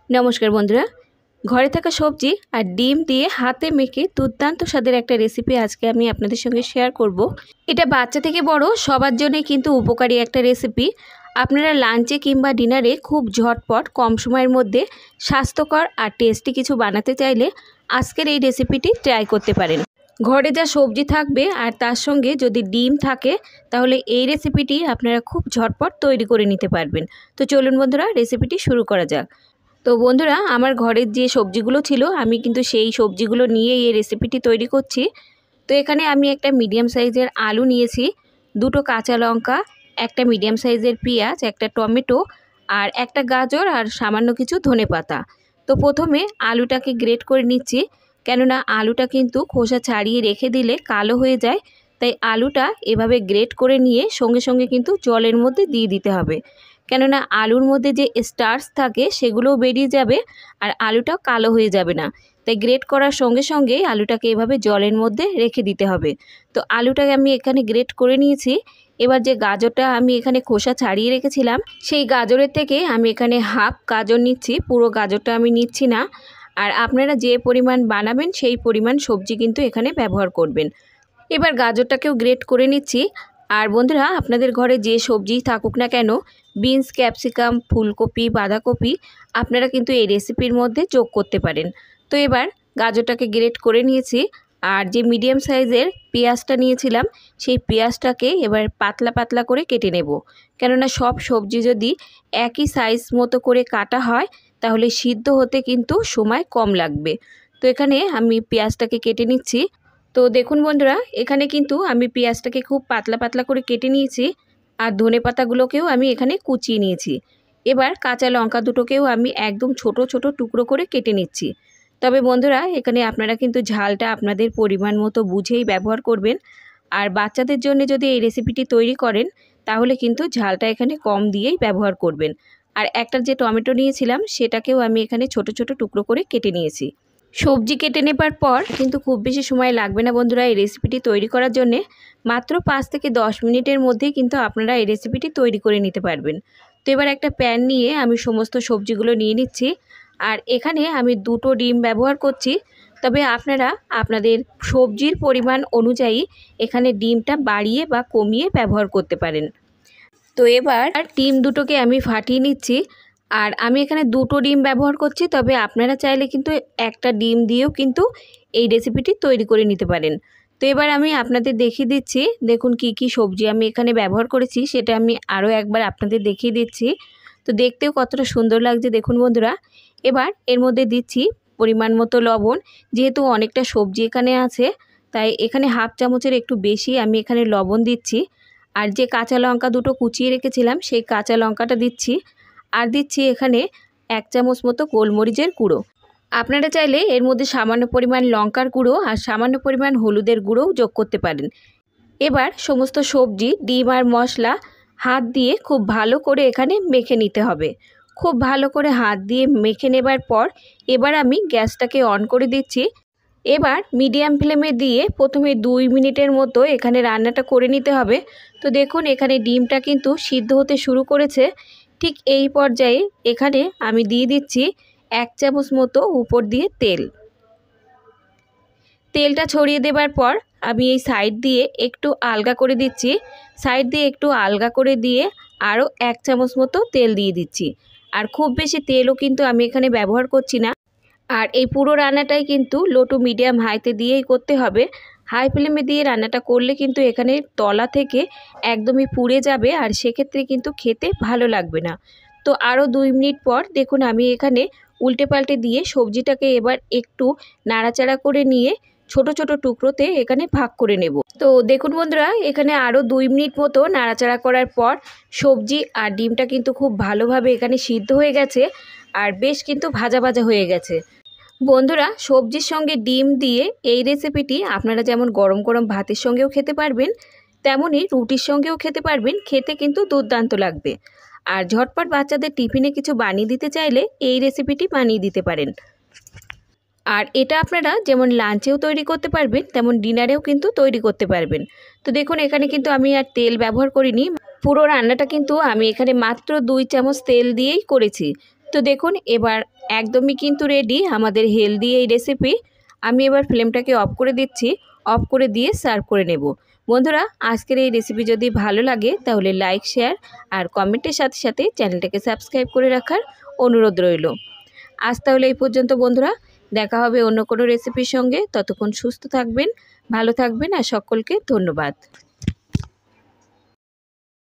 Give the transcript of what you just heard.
नमस्कार बंधुरा घरे थाका सब्जी और डिम दिए हाथे मेखे दुर्दान्त स्वादेर एक रेसिपि आज के आमी आपनादेर संगे शेयर करब। एटा बाच्चा थेके बड़ो सबार जोन्नोई किन्तु उपकारी एक रेसिपि। आपनारा लांचे किंबा डिनारे खूब झटपट कम समयेर मध्य स्वास्थ्यकर और टेस्टी किछु बानाते चाइले आजकेर एई रेसिपिटी ट्राई करते पारेन। घरे जा सब्जी थाकबे और तार संगे यदि डिम थाके ताहले एई रेसिपिटी आपनारा खूब झटपट तैरी करे निते पारबेन। तो चलुन बंधुरा रेसिपिटी शुरू करा जाक। तो बंधुरा आमार घरेर जे सब्जिगुलो छिलो आमी किन्तु सेई सब्जिगुलो निये एई रेसिपिटी तैरी करछि। तो एखाने आमी एकटा मिडियाम साइजेर आलू नियेछि, दुटो काँचा लंका, एकटा मिडियाम साइजेर पेঁয়াজ, एकटा टमेटो और एकटा गाजर और सामान्य किछु धनेपाता। तो प्रथमे आलूटाके ग्रेट करे निচ্ছি, केनना आलूटा किन्तु खोसा छाड़िए रेखे दिले कालो हये जाय, ताई आलूटा एभाবে ग्रेट करे निये संगे संगे किन्तु जलेर मধ্যে दिए दिते हबे, केनना आलूर मধ্যে যে स्टार्च থাকে সেগুলোও বেরিয়ে যাবে আর আলুটাও কালো হয়ে যাবে না। তাই গ্রেট করার সঙ্গে সঙ্গে আলুটাকে এভাবে জলের মধ্যে রেখে দিতে হবে। তো আলুটাকে আমি এখানে গ্রেট করে নিয়েছি। এবার যে গাজরটা আমি এখানে খোসা ছাড়িয়ে রেখেছিলাম সেই গাজরের থেকে আমি এখানে হাফ গাজর নিচ্ছি, পুরো গাজরটা আমি নিচ্ছি না। আর আপনারা যে পরিমাণ বানাবেন সেই পরিমাণ সবজি কিন্তু এখানে ব্যবহার করবেন। এবার গাজরটাকেও গ্রেট করে নিচ্ছি। আর বন্ধুরা আপনাদের ঘরে যে সবজি থাকুক না কেন, বিনস, ক্যাপসিকাম, ফুলকপি, বাঁধাকপি আপনারা কিন্তু এই রেসিপির মধ্যে যোগ করতে পারেন। তো এবার গাজরটাকে গ্রেট করে নিয়েছি আর যে মিডিয়াম সাইজের পেঁয়াজটা নিয়েছিলাম সেই পেঁয়াজটাকে এবার পাতলা পাতলা করে কেটে নেব, কেননা সব সবজি যদি একই সাইজ মতো করে কাটা হয় তাহলে সিদ্ধ হতে কিন্তু সময় কম লাগবে। তো এখানে আমি পেঁয়াজটাকে কেটে নিচ্ছি। তো দেখুন বন্ধুরা এখানে কিন্তু আমি পেঁয়াজটাকে খুব পাতলা পাতলা করে কেটে নিয়েছি আর ধনেপাতাগুলোকেও আমি এখানে কুচিয়ে নিয়েছি। এবার কাঁচা লঙ্কা দুটোকেও আমি একদম ছোট ছোট টুকরো করে কেটে নিচ্ছি। তবে বন্ধুরা এখানে আপনারা কিন্তু ঝালটা আপনাদের পরিমাণ মতো বুঝেই ব্যবহার করবেন। আর বাচ্চাদের জন্য যদি এই রেসিপিটি তৈরি করেন তাহলে কিন্তু ঝালটা এখানে কম দিয়েই ব্যবহার করবেন। আর একটা যে টমেটো নিয়েছিলাম সেটাকেও আমি এখানে ছোট ছোট টুকরো করে কেটে নিয়েছি। সবজি কেটে নেবার পর কিন্তু খুব বেশি সময় লাগবে না বন্ধুরা এই রেসিপিটি তৈরি করার জন্যে। মাত্র 5 থেকে 10 মিনিটের মধ্যেই কিন্তু আপনারা এই রেসিপিটি তৈরি করে নিতে পারবেন। তো এবার একটা প্যান নিয়ে আমি সমস্ত সবজিগুলো নিয়ে নিচ্ছি। আর এখানে আমি দুটো ডিম ব্যবহার করছি, তবে আপনারা আপনাদের সবজির পরিমাণ অনুযায়ী এখানে ডিমটা বাড়িয়ে বা কমিয়ে ব্যবহার করতে পারেন। তো এবার ডিম দুটোকে আমি ফাটিয়ে নিচ্ছি। আর আমি এখানে দুটো ডিম ব্যবহার করছি, তবে আপনারা চাইলে কিন্তু একটা ডিম দিয়েও কিন্তু এই রেসিপিটি তৈরি করে নিতে পারেন। তো এবার আমি আপনাদের দেখিয়ে দিচ্ছি, দেখুন কি কি সবজি আমি এখানে ব্যবহার করেছি সেটা আমি আরও একবার আপনাদের দেখিয়ে দিচ্ছি। তো দেখতেও কতটা সুন্দর লাগছে দেখুন বন্ধুরা। এবার এর মধ্যে দিচ্ছি পরিমাণ মতো লবণ, যেহেতু অনেকটা সবজি এখানে আছে তাই এখানে হাফ চামচের একটু বেশি আমি এখানে লবণ দিচ্ছি। আর যে কাঁচা লঙ্কা দুটো কুচিয়ে রেখেছিলাম সেই কাঁচা লঙ্কাটা দিচ্ছি। আর দিচ্ছি এখানে 1 চামচ মতো গোলমরিচের গুঁড়ো। আপনারা চাইলে এর মধ্যে সামান্য পরিমাণ লঙ্কার গুঁড়ো আর সামান্য পরিমাণ হলুদের গুঁড়োও যোগ করতে পারেন। এবার সমস্ত সবজি, ডিম আর মশলা হাত দিয়ে খুব ভালো করে এখানে মেখে নিতে হবে। খুব ভালো করে হাত দিয়ে মেখে নেবার পর এবার আমি গ্যাসটাকে অন করে দিচ্ছি। এবার মিডিয়াম ফ্লেমে দিয়ে প্রথমে 2 মিনিটের মতো এখানে রান্নাটা করে নিতে হবে। তো দেখুন এখানে ডিমটা কিন্তু সিদ্ধ হতে শুরু করেছে। ঠিক এই পর্যায়ে এখানে আমি দিয়ে দিচ্ছি 1 চামচ মতো উপর দিয়ে তেল। তেলটা ছড়িয়ে দেবার পর আমি এই সাইড দিয়ে একটু আলগা করে দিচ্ছি। সাইড দিয়ে একটু আলগা করে দিয়ে আরও 1 চামচ মতো তেল দিয়ে দিচ্ছি। আর খুব বেশি তেলও কিন্তু আমি এখানে ব্যবহার করছি না। আর এই পুরো রান্নাটাই কিন্তু লো টু মিডিয়াম হাইতে দিয়েই করতে হবে। হাই ফ্লেমে দিয়ে রান্নাটা করলে কিন্তু এখানে তলা থেকে একদমই পুড়ে যাবে আর সেক্ষেত্রে কিন্তু খেতে ভালো লাগবে না। তো আরও 2 মিনিট পর দেখুন আমি এখানে উল্টে পাল্টে দিয়ে সবজিটাকে এবার একটু নাড়াচাড়া করে নিয়ে ছোট ছোট টুকরোতে এখানে ভাগ করে নেব। তো দেখুন বন্ধুরা এখানে আরও 2 মিনিট মতো নাড়াচাড়া করার পর সবজি আর ডিমটা কিন্তু খুব ভালোভাবে এখানে সিদ্ধ হয়ে গেছে আর বেশ কিন্তু ভাজা ভাজা হয়ে গেছে। বন্ধুরা সবজির সঙ্গে ডিম দিয়ে এই রেসিপিটি আপনারা যেমন গরম গরম ভাতের সঙ্গেও খেতে পারবেন, তেমনই রুটির সঙ্গেও খেতে পারবেন। খেতে কিন্তু দুর্দান্ত লাগবে। আর ঝটপট বাচ্চাদের টিফিনে কিছু বানিয়ে দিতে চাইলে এই রেসিপিটি বানিয়ে দিতে পারেন। আর এটা আপনারা যেমন লাঞ্চেও তৈরি করতে পারবেন তেমন ডিনারেও কিন্তু তৈরি করতে পারবেন। তো দেখুন এখানে কিন্তু আমি আর তেল ব্যবহার করিনি, পুরো রান্নাটা কিন্তু আমি এখানে মাত্র 2 চামচ তেল দিয়েই করেছি। তো দেখুন এবার একদমই কিন্তু রেডি আমাদের হেলদি এই রেসিপি। আমি এবার ফ্লেমটাকে অফ করে দিচ্ছি, অফ করে দিয়ে সার্ভ করে নেব। বন্ধুরা, আজকের এই রেসিপি যদি ভালো লাগে তাহলে লাইক, শেয়ার আর কমেন্টের সাথে সাথে চ্যানেলটাকে সাবস্ক্রাইব করে রাখার অনুরোধ রইল। আজ তাহলে এই পর্যন্ত বন্ধুরা, দেখা হবে অন্য কোনো রেসিপির সঙ্গে। ততক্ষণ সুস্থ থাকবেন, ভালো থাকবেন আর সকলকে ধন্যবাদ।